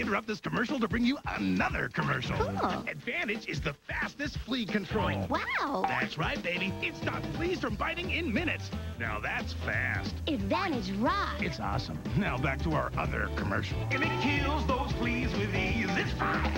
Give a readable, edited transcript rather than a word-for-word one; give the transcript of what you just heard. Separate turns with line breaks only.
interrupt this commercial to bring you another commercial.
Cool.
Advantix is the fastest flea control.
Wow.
That's right, baby. It stops fleas from biting in minutes. Now that's fast.
Advantix rocks.
It's awesome. Now back to our other commercial. And it kills those fleas with ease. It's fine.